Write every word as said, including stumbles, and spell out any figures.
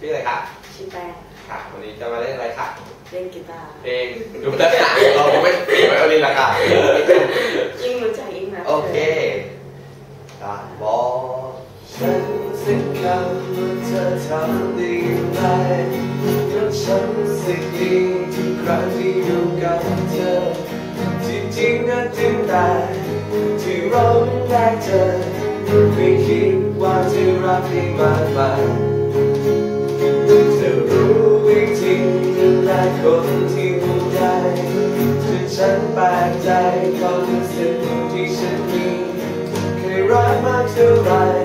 ชื่ออะไรครับชื่อแป้งค่ะวันนี้จะมาเล่นอะไรคะเล่นกีตาร์เพลงดูตั้งแต่เราไม่ปีไว้เอาลินละค่ะยิ่งรู้จักยิ่งนะโอเคการบอกฉันสักคำว่าเธอทำได้ไหมเพราะฉันรู้สึกดีทุกครั้งที่อยู่กับเธอที่จริงนะจริงแต่ที่เราแรกเจอไม่คิดว่าจะรักได้มากมายเธอรู้อีกทีและคนที่ห่วงใยจนฉันแปลกใจความรู้สึกที่ฉันมีเคยรักมากเท่าไร